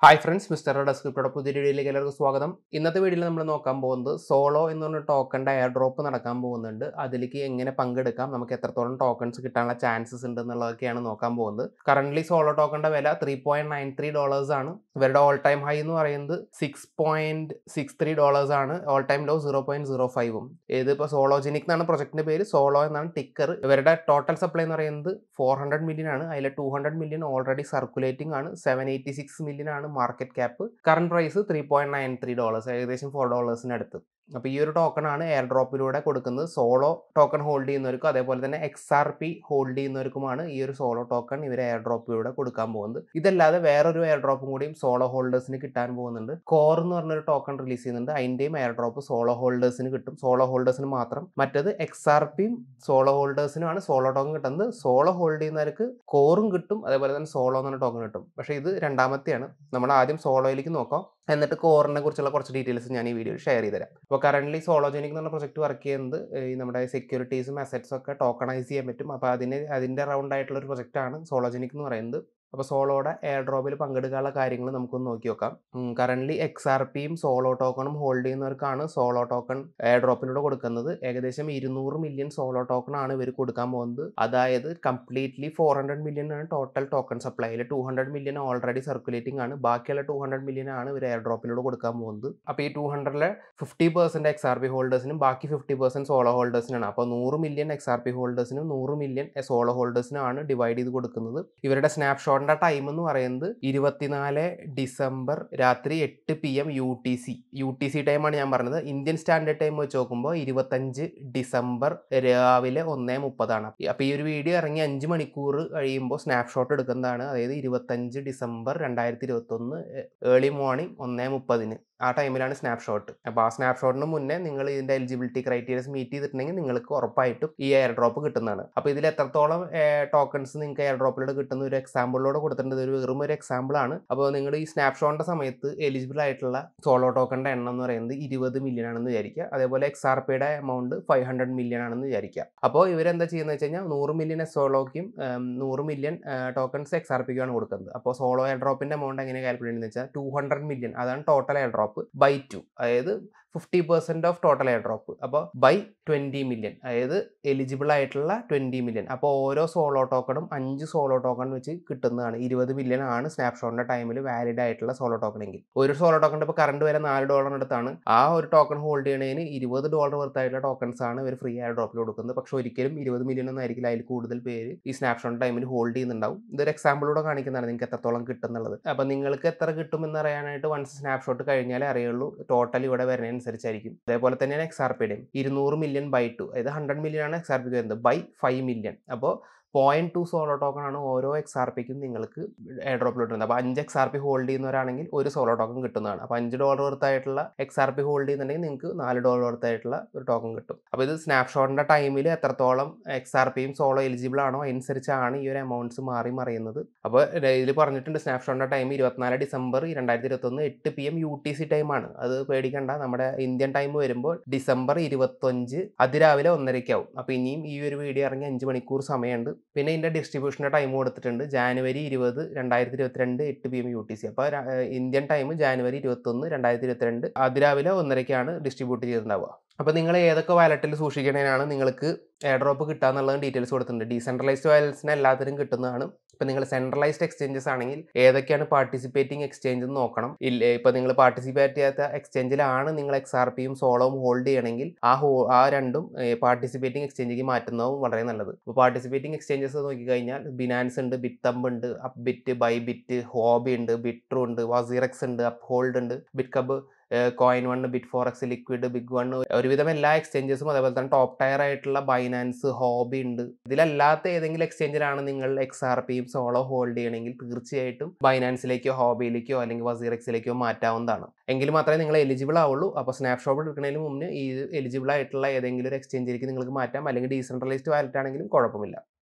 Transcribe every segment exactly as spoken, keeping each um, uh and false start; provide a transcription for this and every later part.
Hi friends, mister ഡെസ്ക്രിപ്റ്റോടെ പുതിയ വീഡിയോയിലേക്ക് എല്ലാവർക്കും സ്വാഗതം. ഇന്നത്തെ വീഡിയോയിൽ നമ്മൾ നോക്കാൻ പോകുന്നത് സോളോ എന്ന് പറഞ്ഞ ടോക്കണിൻ്റെ എയർ ഡ്രോപ്പ് നടക്കാൻ പോകുന്നുണ്ട്. അതിലേക്ക് എങ്ങനെ പങ്കെടുക്കാം, നമുക്ക് എത്രത്തോളം ടോക്കൺസ് കിട്ടാനുള്ള ചാൻസസ് ഉണ്ട് എന്നുള്ളതൊക്കെയാണ് നോക്കാൻ പോകുന്നത്. കറൻ്റ്ലി സോളോ ടോക്കണിൻ്റെ വില three point nine three dollars ആണ്. ഇവരുടെ ഓൾ ടൈം ഹൈ എന്ന് പറയുന്നത് six point six three dollars ആണ്. All time low zero point zero ഫൈവും. ഇത് ഇപ്പോൾ സോളോജനിക് എന്നാണ് പ്രൊജക്ടിന്റെ പേര്. സോളോ എന്നാണ് ടിക്കർ. ഇവരുടെ ടോട്ടൽ സപ്ലൈ എന്ന് പറയുന്നത് ഫോർ ഹൺഡ്രഡ് മില്യൺ ആണ്. അതിൽ two hundred million already circulating ആണ്. സെവൻ എയ്റ്റി സിക്സ് മില്യൺ ആണ് market cap. Current price three point nine three dollars, ഏകദേശം ഫോർ ഡോളേഴ്സിന് അടുത്ത്. അപ്പോൾ ഈ ഒരു ടോക്കൺ ആണ് എയർ ഡ്രോപ്പിലൂടെ കൊടുക്കുന്നത്. സോളോ ടോക്കൺ ഹോൾഡ് ചെയ്യുന്നവർക്കും അതേപോലെ തന്നെ എക്സ് ആർ പി ഹോൾഡ് ചെയ്യുന്നവർക്കുമാണ് ഈ ഒരു സോളോ ടോക്കൺ ഇവർ എയർ ഡ്രോപ്പിലൂടെ കൊടുക്കാൻ പോകുന്നത്. ഇതല്ലാതെ വേറൊരു എയർ ഡ്രോപ്പും കൂടിയും സോളോ ഹോൾഡേഴ്സിന് കിട്ടാൻ പോകുന്നുണ്ട്. കോർ എന്ന് പറഞ്ഞൊരു ടോക്കൺ റിലീസ് ചെയ്യുന്നുണ്ട്. അതിൻ്റെയും എയർ ഡ്രോപ്പ് സോളോ ഹോൾഡേഴ്സിന് കിട്ടും. സോളോ ഹോൾഡേഴ്സിന് മാത്രം. മറ്റത് എക്സ് ആർ പിയും സോളോ ഹോൾഡേഴ്സിനുമാണ് സോളോ ടോക്കൺ കിട്ടുന്നത്. സോളോ ഹോൾഡ് ചെയ്യുന്നവർക്ക് കോറും കിട്ടും, അതേപോലെ തന്നെ സോളോ എന്ന ടോക്കൺ കിട്ടും. പക്ഷേ ഇത് രണ്ടാമത്തെയാണ്. നമ്മൾ ആദ്യം സോളോയിലേക്ക് നോക്കാം, എന്നിട്ട് കോറിനെ കുറിച്ചുള്ള കുറച്ച് ഡീറ്റെയിൽസ് ഞാൻ ഈ വീഡിയോയിൽ ഷെയർ ചെയ്ത് തരാം. അപ്പോൾ കറന്റ് സോളോജനിക് എന്ന് പറഞ്ഞ പ്രൊജക്ട് വർക്ക് ചെയ്യുന്നത് ഈ നമ്മുടെ സെക്യൂരിറ്റീസും അസറ്റ്സും ഒക്കെ ടോക്കണൈസ് ചെയ്യാൻ പറ്റും. അപ്പോൾ അതിന് അതിൻ്റെ റൗണ്ട് ആയിട്ടുള്ള ഒരു പ്രൊജക്റ്റാണ് സോളോജനിക് എന്ന് പറയുന്നത്. അപ്പോൾ സോളോയുടെ എയർ ഡ്രോപ്പിൽ പങ്കെടുക്കാനുള്ള കാര്യങ്ങൾ നമുക്കൊന്ന് നോക്കി നോക്കാം. കറന്റ് എക്സ് ആർ പിയും സോളോ ടോക്കണും ഹോൾഡ് ചെയ്യുന്നവർക്കാണ് സോളോ ടോക്കൺ എയർ ഡ്രോപ്പിലൂടെ കൊടുക്കുന്നത്. ഏകദേശം ഇരുന്നൂറ് മില്യൺ സോളോ ടോക്കൺ ആണ് ഇവർ കൊടുക്കാൻ പോകുന്നത്. അതായത് കംപ്ലീറ്റ്ലി ഫോർ ഹൺഡ്രഡ് മില്യൺ ആണ് ടോട്ടൽ ടോക്കൺ സപ്ലൈ. അതിൽ two hundred million already circulating ആണ്. ബാക്കിയുള്ള ടു ഹൺഡ്രഡ് മില്യൺ ആണ് ഇവർ എയർ ഡ്രോപ്പിലൂടെ കൊടുക്കാൻ പോകുന്നത്. അപ്പോൾ ഈ ടു ഹൺഡ്രഡിലെ fifty percent X R P ഹോൾഡേഴ്സിനും ബാക്കി ഫിഫ്റ്റി പെർസെന്റ് സോളോ ഹോൾഡേഴ്സിനാണ്. അപ്പോൾ നൂറ് മില്യൺ എക്സ് ആർ പി ഹോൾഡേഴ്സിനും നൂറ് മില്യൺ സോളോ ഹോൾഡേഴ്സിനാണ് ഡിവൈഡ് ചെയ്ത് കൊടുക്കുന്നത്. ഇവരുടെ സ്നാപ്ഷോട്ട് ടൈം എന്ന് പറയുന്നത് ഇരുപത്തിനാല് ഡിസംബർ രാത്രി എട്ട് P M U T C U T C ടൈമാണ് ഞാൻ പറഞ്ഞത്. ഇന്ത്യൻ സ്റ്റാൻഡേർഡ് ടൈം വെച്ച് നോക്കുമ്പോൾ ഇരുപത്തഞ്ച് ഡിസംബർ രാവിലെ ഒന്നേ മുപ്പതാണ്. അപ്പോൾ ഈ ഒരു വീഡിയോ ഇറങ്ങി അഞ്ച് മണിക്കൂർ കഴിയുമ്പോൾ സ്നാപ്ഷോട്ട് എടുക്കുന്നതാണ്. അതായത് ഇരുപത്തഞ്ച് ഡിസംബർ രണ്ടായിരത്തി ഇരുപത്തി ഒന്ന് ഏർലി മോർണിംഗ് ഒന്നേ മുപ്പതിന് ആ ടൈമിലാണ് സ്നാപ്ഷോട്ട്. അപ്പോൾ ആ സ്നാപ്ഷോട്ടിന് മുന്നേ നിങ്ങൾ ഇതിൻ്റെ എലിജിബിലിറ്റി ക്രൈറ്റീരിയസ് മീറ്റ് ചെയ്തിട്ടുണ്ടെങ്കിൽ നിങ്ങൾക്ക് ഉറപ്പായിട്ടും ഈ എയർ ഡ്രോപ്പ് കിട്ടുന്നതാണ്. അപ്പോൾ ഇതിൽ എത്രത്തോളം ടോക്കൺസ് നിങ്ങൾക്ക് എയർ ഡ്രോപ്പിലൂടെ കിട്ടുന്ന ഒരു എക്സാമ്പിളിലൂടെ കൊടുത്തിട്ടുണ്ട്. ഒരു വെറും ഒരു എക്സാമ്പിൾ ആണ്. അപ്പോൾ നിങ്ങൾ ഈ സ്നാപ്ഷോട്ടിന്റെ സമയത്ത് എലിജിബിൾ ആയിട്ടുള്ള സോളോ ടോക്കണിന്റെ എണ്ണം എന്ന് പറയുന്നത് ഇരുപത് മില്യൺ ആണെന്ന് വിചാരിക്കുക. അതേപോലെ എക്സ് ആർ പിയുടെ എമൗണ്ട് ഫൈവ് ഹൺഡ്രഡ് മില്യൺ ആണെന്ന് വിചാരിക്കുക. അപ്പോൾ ഇവരെന്താ ചെയ്യുന്നത് വെച്ച് കഴിഞ്ഞാൽ നൂറ് മില്യൺ സോളോയ്ക്കും നൂറ് മില്യൺ ടോക്കൺസ് എക്സ് ആർ പിക്കാണ് കൊടുക്കുന്നത്. അപ്പോൾ സോളോ എയർ ഡ്രോപ്പിന്റെ എമൗണ്ട് എങ്ങനെ കാൽക്കുലേറ്റ് ചെയ്യുന്നത് വെച്ചാൽ ടു ഹൺഡ്രഡ് മില്യൺ അതാണ് total air drop by two, അതായത് fifty percent of total air drop. അപ്പോൾ ബൈ ട്വന്റി മില്യൺ, അതായത് എലിജിബിൾ ആയിട്ടുള്ള ട്വന്റി മില്യൺ. അപ്പോൾ ഓരോ സോളോ ടോക്കണും അഞ്ച് സോളോ ടോക്കൺ വെച്ച് കിട്ടുന്നതാണ്. ഇരുപത് മില്യൺ ആണ് സ്നാപ്ഷോട്ടിന്റെ ടൈമിൽ വാലിഡ് ആയിട്ടുള്ള സോളോ ടോക്കൺ എങ്കിൽ. ഒരു സോളോ ടോക്കണിന്റെ ഇപ്പോൾ കറണ്ട് വരെ നാല് ഡോളറിന് അടുത്താണ്. ആ ഒരു ടോക്കൺ ഹോൾഡ് ചെയ്യണതിന് ഇരുപത് ഡോളർ വർത്തായിട്ടുള്ള ടോക്കൺസ് ആണ് ഇവർ ഫ്രീ എയർ ഡ്രോപ്പിൽ കൊടുക്കുന്നത്. പക്ഷെ ഒരിക്കലും ഇരുപത് മില്യൺ ഒന്നും ആയിരിക്കില്ല, അതിൽ കൂടുതൽ പേര് ഈ സ്നാപ്ഷോട്ട് ടൈമിൽ ഹോൾഡ് ചെയ്യുന്നുണ്ടാവും. ഇതൊരു എക്സാമ്പിളൂടെ കാണിക്കുന്നതാണ് നിങ്ങൾക്ക് എത്രത്തോളം കിട്ടുന്നുള്ളത്. അപ്പോൾ നിങ്ങൾക്ക് എത്ര കിട്ടുമെന്ന് അറിയാനായിട്ട് വൺസ് സ്നാപ്ഷോട്ട് കഴിഞ്ഞാലേ അറിയുള്ളൂ. ടോട്ടൽ ഇവിടെ വരുന്നതനുസരിച്ചായിരിക്കും. അതേപോലെ തന്നെയാണ് എക്സ് ആർ പിയുടെയും ഇരുന്നൂറ് മില്യൺ ബൈ ടു, അതായത് ഹൺഡ്രഡ് മില്യൺ ആണ് എക്സ് ആർ പിക്ക് വരുന്നത് ബൈ ഫൈവ് മില്യൺ. അപ്പോൾ പോയിന്റ് ടു സോളോ ടോക്കൺ ആണ് ഓരോ എക്സ് ആർ പിക്കും നിങ്ങൾക്ക് എയർ ഡ്രോപ്പിൽ കിട്ടുന്നത്. അപ്പോൾ അഞ്ച് എക്സ് ആർ പി ഹോൾഡ് ചെയ്യുന്നവരാണെങ്കിൽ ഒരു സോളോ ടോക്കൺ കിട്ടുന്നതാണ്. അപ്പോൾ അഞ്ച് ഡോളർ വർത്തായിട്ടുള്ള എക്സ് ആർ പി ഹോൾഡ് ചെയ്യുന്നുണ്ടെങ്കിൽ നിങ്ങൾക്ക് നാല് ഡോളർ വർത്തായിട്ടുള്ള ഒരു ടോക്കൺ കിട്ടും. അപ്പോൾ ഇത് സ്നാപ്ഷോട്ടിന്റെ ടൈമിൽ എത്രത്തോളം എക്സ് ആർ പിയും സോളോ എലിജിബിൾ ആണോ അനുസരിച്ചാണ് ഈ ഒരു എമൗണ്ട്സ് മാറി മറിയുന്നത്. അപ്പോൾ ഇതിൽ പറഞ്ഞിട്ടുണ്ട് സ്നാപ്ഷോട്ടിന്റെ ടൈം ഇരുപത്തിനാല് ഡിസംബർ രണ്ടായിരത്തി ഇരുപത്തി ഒന്ന് എട്ട് P M U T C ടൈമാണ്. അത് പേടിക്കണ്ട, നമ്മുടെ ഇന്ത്യൻ ടൈം വരുമ്പോൾ ഡിസംബർ ഇരുപത്തഞ്ച് അതിരാവിലെ ഒന്നരയ്ക്കാവും. അപ്പോൾ ഇനിയും ഈ ഒരു വീഡിയോ ഇറങ്ങി അഞ്ച് മണിക്കൂർ സമയമുണ്ട്. പിന്നെ ഇതിൻ്റെ ഡിസ്ട്രിബ്യൂഷൻ്റെ ടൈം കൊടുത്തിട്ടുണ്ട് ജാനുവരി ഇരുപത് രണ്ടായിരത്തി ഇരുപത്തിരണ്ട് എട്ട് P M U T C. അപ്പോൾ ഇന്ത്യൻ ടൈം ജാനുവരി ഇരുപത്തൊന്ന് രണ്ടായിരത്തി ഇരുപത്തിരണ്ട് അതിരാവിലെ ഒന്നരയ്ക്കാണ് ഡിസ്ട്രിബ്യൂട്ട് ചെയ്തിട്ടുണ്ടാവുക. അപ്പോൾ നിങ്ങൾ ഏതൊക്കെ വാലറ്റിൽ സൂക്ഷിക്കണേനാണ് നിങ്ങൾക്ക് എയർ ഡ്രോപ്പ് കിട്ടുക എന്നുള്ളത് ഡീറ്റെയിൽസ് കൊടുത്തിട്ടുണ്ട്. ഡീസെൻട്രലൈസ്ഡ് വാലറ്റ്സിന് എല്ലാത്തിനും കിട്ടുന്നതാണ്. ഇപ്പോൾ നിങ്ങൾ സെൻട്രലൈസ്ഡ് എക്സ്ചേഞ്ചസ് ആണെങ്കിൽ ഏതൊക്കെയാണ് പാർട്ടിസിപ്പേറ്റിംഗ് എക്സ്ചേഞ്ച് എന്ന് നോക്കണം. ഇല്ല, ഇപ്പോൾ നിങ്ങൾ പാർട്ടിസിപ്പേറ്റ് ചെയ്യാത്ത എക്സ്ചേഞ്ചിലാണ് നിങ്ങൾ എക്സ് ആർ പിയും സോളോവും ഹോൾഡ് ചെയ്യണമെങ്കിൽ ആ ഹോ ആ രണ്ടും പാർട്ടിസിപ്പേറ്റിംഗ് എക്സ്ചേഞ്ചിലേക്ക് മാറ്റുന്നതും വളരെ നല്ലത്. അപ്പോൾ പാർട്ടിസിപ്പേറ്റിംഗ് എക്സ്ചേഞ്ചസ് നോക്കിക്കഴിഞ്ഞാൽ ബിനാൻസ് ഉണ്ട്, ബിത്തമ്പ് ഉണ്ട്, അപ്ബിറ്റ്, ബൈബിറ്റ്, ഹോബി ഉണ്ട്, ബിട്രൂ ഉണ്ട്, വസീറക്സ് ഉണ്ട്, അപ്പ് ഹോൾഡ് ഉണ്ട്, Bitkub, Coinone, Bitforex, Liquid, Bigone, ഒരുവിധം എല്ലാ എക്സ്ചേഞ്ചസും അതേപോലെ തന്നെ ടോപ്പ് ടയർ ആയിട്ടുള്ള ബൈനാൻസ്, ഹോബി ഉണ്ട്. ഇതിലല്ലാത്ത ഏതെങ്കിലും എക്സ്ചേഞ്ചിലാണ് നിങ്ങൾ എക്സ് ആർ പിയും സോളോ ഹോൾഡ് ചെയ്യണമെങ്കിൽ തീർച്ചയായിട്ടും ബൈനാൻസിലേക്കോ ഹോബിയിലേക്കോ അല്ലെങ്കിൽ വസീറക്സിലേക്കോ മാറ്റാവുന്നതാണ്. എങ്കിൽ മാത്രമേ നിങ്ങൾ എലിജിബിൾ ആവുള്ളൂ. അപ്പോൾ സ്നാപ്ഷോട്ട് എടുക്കുന്നതിന് മുന്നേ ഈ എലിജിബിൾ ആയിട്ടുള്ള ഏതെങ്കിലും ഒരു എക്സ്ചേഞ്ചിലേക്ക് നിങ്ങൾക്ക് മാറ്റാം. അല്ലെങ്കിൽ ഡീസെൻട്രലൈസ്ഡ് വാലറ്റ് ആണെങ്കിലും കുഴപ്പമില്ല.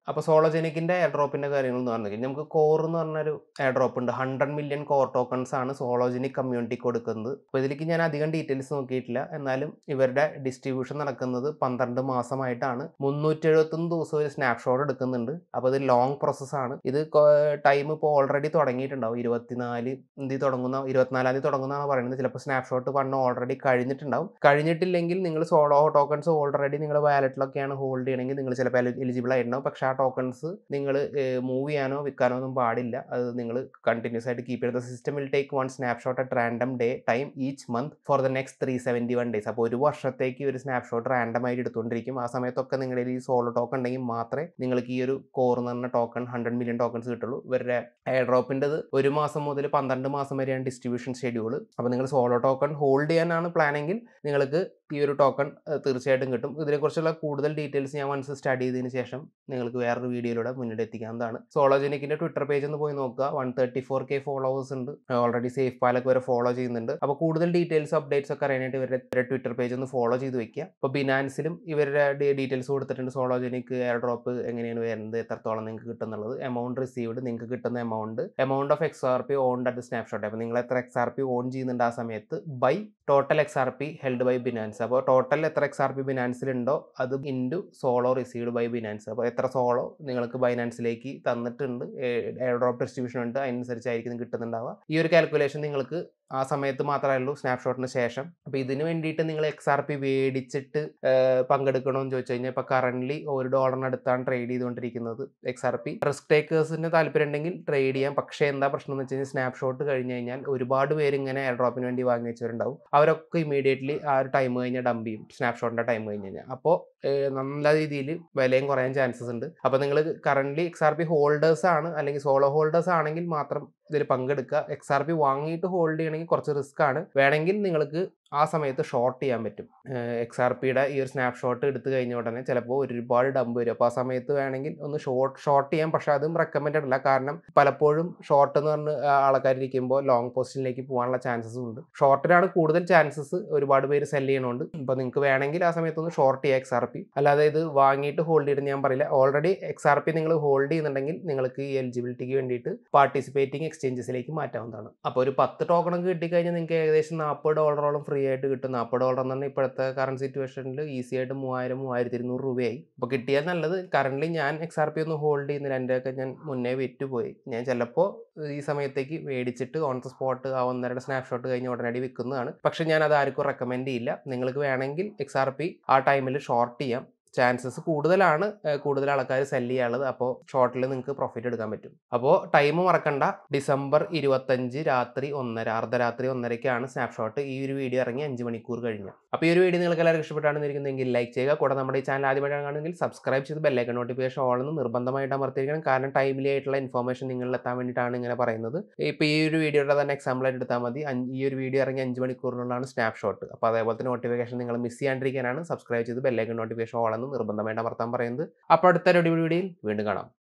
അപ്പോൾ സോളോജനിക്കിൻ്റെ എയർ ഡ്രോപ്പിൻ്റെ കാര്യങ്ങൾ എന്ന് പറഞ്ഞു കഴിഞ്ഞാൽ നമുക്ക് കോർ എന്ന് പറഞ്ഞൊരു എയർ ഡ്രോപ്പ് ഉണ്ട്. ഹൺഡ്രഡ് മില്യൺ കോർ ടോക്കൺസ് ആണ് സോളോജനിക് കമ്മ്യൂണിറ്റി കൊടുക്കുന്നത്. അപ്പോൾ ഇതിലേക്ക് ഞാൻ അധികം ഡീറ്റെയിൽസ് നോക്കിയിട്ടില്ല. എന്നാലും ഇവരുടെ ഡിസ്ട്രിബ്യൂഷൻ നടക്കുന്നത് പന്ത്രണ്ട് മാസമായിട്ടാണ്. മുന്നൂറ്റി എഴുപത്തൊന്ന് ദിവസം ഒരു സ്നാപ്ഷോട്ട് എടുക്കുന്നുണ്ട്. അപ്പോൾ ഇത് ലോങ് പ്രോസസ്സാണ്. ഇത് ടൈം ഇപ്പോൾ ഓൾറെഡി തുടങ്ങിയിട്ടുണ്ടാവും. ഇരുപത്തിനാല് തീയതി തുടങ്ങുന്ന ഇരുപത്തിനാലാം തീയതി തുടങ്ങുന്നതാണ് പറയുന്നത്. ചിലപ്പോൾ സ്നാപ്ഷോട്ട് വൺ ഓൾറെഡി കഴിഞ്ഞിട്ടുണ്ടാവും. കഴിഞ്ഞിട്ടില്ലെങ്കിൽ നിങ്ങൾ സോളോ ടോക്കൺസ് ഓൾറെഡി നിങ്ങളുടെ വാലറ്റിലൊക്കെയാണ് ഹോൾഡ് ചെയ്യണമെങ്കിൽ നിങ്ങൾ ചിലപ്പോൾ എലിജിബിൾ ആയിട്ടുണ്ടാവും. പക്ഷേ ആ ടോക്കൺസ് നിങ്ങൾ മൂവ് ചെയ്യാനോ വിൽക്കാനോ ഒന്നും പാടില്ല. അത് നിങ്ങൾ കണ്ടിന്യൂസ് ആയിട്ട് കീപ്പ് ചെയ്യുന്നത്. System will take one snapshot at random day time each month for the next three seventy one days. അപ്പോൾ ഒരു വർഷത്തേക്ക് ഒരു സ്നാപ്ഷോട്ട് റാൻഡം ആയിട്ട് എടുത്തുകൊണ്ടിരിക്കും. ആ സമയത്തൊക്കെ നിങ്ങളുടെ ഈ സോളോ ടോക്കൺ ഉണ്ടെങ്കിൽ മാത്രമേ നിങ്ങൾക്ക് ഈ ഒരു കോർ എന്ന് പറഞ്ഞ ടോക്കൺ ഹൺഡ്രഡ് മില്യൺ ടോക്കൺസ് കിട്ടുള്ളൂ. ഇവരുടെ എയർ ഡ്രോപ്പിൻ്റെത് ഒരു മാസം മുതൽ പന്ത്രണ്ട് മാസം വരെയാണ് ഡിസ്ട്രിബ്യൂഷൻ ഷെഡ്യൂൾ. അപ്പോൾ നിങ്ങൾ സോളോ ടോക്കൺ ഹോൾഡ് ചെയ്യാനാണ് പ്ലാനെങ്കിൽ നിങ്ങൾക്ക് ഈ ഒരു ടോക്കൺ തീർച്ചയായിട്ടും കിട്ടും. ഇതിനെക്കുറിച്ചുള്ള കൂടുതൽ ഡീറ്റെയിൽസ് ഞാൻ വൺസ് സ്റ്റഡി ചെയ്തതിന് ശേഷം നിങ്ങൾക്ക് വേറൊരു വീഡിയോയിലൂടെ മുന്നിട്ട് എത്തിക്കാവുന്നതാണ്. സോളോജനിക്കിന്റെ ട്വിറ്റർ പേജ് ഒന്ന് പോയി നോക്കുക. One thirty four K followers ഉണ്ട്. ഓൾറെഡി സേഫ് പാലൊക്കെ വരെ ഫോളോ ചെയ്യുന്നുണ്ട്. അപ്പോൾ കൂടുതൽ ഡീറ്റെയിൽസ് അപ്ഡേറ്റ്സ് ഒക്കെ അറിയാനായിട്ട് ഇവരുടെ ട്വിറ്റർ പേജ് ഒന്ന് ഫോളോ ചെയ്ത് വെക്കുക. അപ്പോൾ ബിനാൻസിലും ഇവരുടെ ഡീറ്റെയിൽസ് കൊടുത്തിട്ടുണ്ട്. സോളോജനിക്ക് എയർ ഡ്രോപ്പ് എങ്ങനെയാണ് വരുന്നത്, എത്രത്തോളം നിങ്ങൾക്ക് കിട്ടുന്നുള്ളത്, എമൗണ്ട് റിസീവ്ഡ്, നിങ്ങൾക്ക് കിട്ടുന്ന amount, amount of X R P owned at snapshot. അപ്പോൾ നിങ്ങൾ എത്ര എക്സ് ആർ പി ഓൺ ചെയ്യുന്നുണ്ട് ആ സമയത്ത് by total X R P held by Binance. അപ്പോൾ ടോട്ടൽ എത്ര എക്സ് ആർ പി ബിനാൻസിലുണ്ടോ അത് into Solo received by Binance. അപ്പോൾ എത്ര സോളോ നിങ്ങൾക്ക് ബൈനാൻസിലേക്ക് തന്നിട്ടുണ്ട്, എയർ ഡ്രോപ്പ് ഡിസ്ട്രിബ്യൂഷൻ ഉണ്ട്, അതിനനുസരിച്ചായിരിക്കും കിട്ടുന്നുണ്ടാവുക. ഈ ഒരു കാൽക്കുലേഷൻ നിങ്ങൾക്ക് ആ സമയത്ത് മാത്രമേ ഉള്ളൂ സ്നാപ്ഷോട്ടിന് ശേഷം. അപ്പോൾ ഇതിന് വേണ്ടിയിട്ട് നിങ്ങൾ എക്സ് ആർ പി മേടിച്ചിട്ട് പങ്കെടുക്കണമെന്ന് ചോദിച്ചു കഴിഞ്ഞാൽ ഇപ്പോൾ കറൻ്റ്ലി ഒരു ഡോളറിനടുത്താണ് ട്രേഡ് ചെയ്തുകൊണ്ടിരിക്കുന്നത് എക്സ് ആർ പി. റിസ്ക് ടേക്കേഴ്സിന് താല്പര്യം ഉണ്ടെങ്കിൽ ട്രേഡ് ചെയ്യാം. പക്ഷേ എന്താ പ്രശ്നം എന്ന് വെച്ച് കഴിഞ്ഞാൽ സ്നാപ്ഷോട്ട് കഴിഞ്ഞ് കഴിഞ്ഞാൽ ഒരുപാട് പേര് ഇങ്ങനെ എയർ ഡ്രോപ്പിന് വേണ്ടി വാങ്ങി വെച്ചവരുണ്ടാവും. അവരൊക്കെ ഇമീഡിയറ്റ്ലി ആ ഒരു ടൈം കഴിഞ്ഞാൽ ഡംപ് ചെയ്യും, സ്നാപ്ഷോട്ടിൻ്റെ ടൈം കഴിഞ്ഞ് കഴിഞ്ഞാൽ. അപ്പോൾ നല്ല രീതിയിൽ വിലയും കുറയാൻ ചാൻസസ് ഉണ്ട്. അപ്പോൾ നിങ്ങൾ currently X R P holders ആണ് അല്ലെങ്കിൽ സോളോ ഹോൾഡേഴ്സ് ആണെങ്കിൽ മാത്രം ഇതിൽ പങ്കെടുക്കുക. എക്സ് ആർ പി വാങ്ങിയിട്ട് ഹോൾഡ് ചെയ്യണമെങ്കിൽ കുറച്ച് റിസ്ക് ആണ്. വേണമെങ്കിൽ നിങ്ങൾക്ക് ആ സമയത്ത് ഷോർട്ട് ചെയ്യാൻ പറ്റും. എക്സ് ആർ പിയുടെ ഈ ഒരു സ്നാപ്ഷോട്ട് എടുത്തു കഴിഞ്ഞ ഉടനെ ചിലപ്പോൾ ഒരുപാട് ഡംപ് വരും. അപ്പോൾ ആ സമയത്ത് വേണമെങ്കിൽ ഒന്ന് ഷോർട്ട് ഷോർട്ട് ചെയ്യാം. പക്ഷേ അതും റെക്കമെൻഡഡ് അല്ല. കാരണം പലപ്പോഴും ഷോർട്ട് എന്ന് പറഞ്ഞ് ആൾക്കാരിരിക്കുമ്പോൾ ലോങ് പൊസിഷനിലേക്ക് പോകാനുള്ള ചാൻസസ് ഉണ്ട്. ഷോർട്ടിനാണ് കൂടുതൽ ചാൻസസ്, ഒരുപാട് പേര് സെല് ചെയ്യണമുണ്ട്. അപ്പോൾ നിങ്ങൾക്ക് വേണമെങ്കിൽ ആ സമയത്തൊന്ന് ഷോർട്ട് ചെയ്യാം എക്സ് ആർ പി. അല്ലാതെ ഇത് വാങ്ങിയിട്ട് ഹോൾഡ് ചെയ്തിട്ട് ഞാൻ പറയില്ല. ഓൾറെഡി എക്സ് ആർ പി നിങ്ങൾ ഹോൾഡ് ചെയ്യുന്നുണ്ടെങ്കിൽ നിങ്ങൾക്ക് ഈ എലിജിബിലിറ്റിക്ക് വേണ്ടിയിട്ട് പാർട്ടിസിപ്പേറ്റിംഗ് എക്സ്ചേഞ്ചസിലേക്ക് മാറ്റാവുന്നതാണ്. അപ്പോൾ ഒരു പത്ത് ടോക്കണൊക്കെ കിട്ടിക്കഴിഞ്ഞാൽ നിങ്ങൾക്ക് ഏകദേശം നാൽപ്പത് ഡോളറോളം ഫ്രീ ആയിട്ട് കിട്ടും. നാൽപ്പത് ഡോളർ എന്ന് പറഞ്ഞാൽ ഇപ്പോഴത്തെ കറണ്ട് സിറ്റുവേഷനിൽ ഈസി ആയിട്ട് മൂവായിരം മൂവായിരത്തി ഇരുന്നൂറ് രൂപയായി. അപ്പോൾ കിട്ടിയാൽ നല്ലത്. കറൻ്റ്ലി ഞാൻ എക്സ് ആർ പി ഒന്നും ഹോൾഡ് ചെയ്യുന്നില്ല. എൻ്റെയൊക്കെ ഞാൻ മുന്നേ വിറ്റ് പോയി. ഞാൻ ചിലപ്പോൾ ഈ സമയത്തേക്ക് മേടിച്ചിട്ട് ഓൺ ദ സ്പോട്ട് ആ ഒന്നരയുടെ സ്നാപ്ഷോട്ട് കഴിഞ്ഞ് ഉടനടി വിൽക്കുന്നതാണ്. പക്ഷേ ഞാൻ അത് ആർക്കും റെക്കമെൻഡ് ചെയ്യില്ല. നിങ്ങൾക്ക് വേണമെങ്കിൽ എക്സ് ആർ പി ആ ടൈമിൽ ഷോർട്ട് ചെയ്യാം. ചാൻസസ് കൂടുതലാണ് കൂടുതൽ ആൾക്കാർ സെല്ല് ചെയ്യാനുള്ളത്. അപ്പോൾ ഷോർട്ടിൽ നിങ്ങൾക്ക് പ്രോഫിറ്റ് എടുക്കാൻ പറ്റും. അപ്പോൾ ടൈം മറക്കണ്ട, ഡിസംബർ ഇരുപത്തഞ്ച് രാത്രി ഒന്നര അർദ്ധരാത്രി ഒന്നരയ്ക്കാണ് സ്നാപ്ഷോട്ട്. ഈ ഒരു വീഡിയോ ഇറങ്ങി അഞ്ച് മണിക്കൂർ കഴിഞ്ഞു. അപ്പോൾ ഈ ഒരു വീഡിയോ നിങ്ങൾക്ക് എല്ലാവർക്കും ഇഷ്ടപ്പെട്ടാണെന്ന് ഇരിക്കുന്നതെങ്കിൽ ലൈക്ക് ചെയ്യുക. കൂടെ നമ്മുടെ ഈ ചാനൽ ആദ്യമായിട്ടാണ് കാണുമെങ്കിൽ സബ്സ്ക്രൈബ് ചെയ്ത് ബെല്ലൈക്കൺ നോട്ടിഫിക്കേഷൻ ഓൾ എന്ന് നിർബന്ധമായിട്ട് അമർത്തിയിരിക്കണം. കാരണം ടൈംലി ആയിട്ടുള്ള ഇൻഫോർമേഷൻ നിങ്ങളിൽ എത്താൻ വേണ്ടിയിട്ടാണ് ഇങ്ങനെ പറയുന്നത്. ഇപ്പോൾ ഈ ഒരു വീഡിയോയുടെ തന്നെ എക്സാമ്പിൾ ആയിട്ട് എടുത്താൽ മതി. ഈ ഒരു വീഡിയോ ഇറങ്ങി അഞ്ച് മണിക്കൂറിനുള്ളതാണ് സ്നാപ്ഷോട്ട്. അപ്പോൾ അതേപോലത്തെ നോട്ടിഫിക്കേഷൻ നിങ്ങൾ മിസ് ചെയ്യാണ്ടിരിക്കാനാണ് സബ്സ്ക്രൈബ് ചെയ്ത് ബെല്ലൈക്കൺ നോട്ടിഫിക്കേഷൻ ഓൾ എന്ന് നിർബന്ധമായിട്ട് അമർത്താൻ പറയുന്നത്. അപ്പോൾ അടുത്തൊരു വീഡിയോയിൽ വീണ്ടും കാണാം.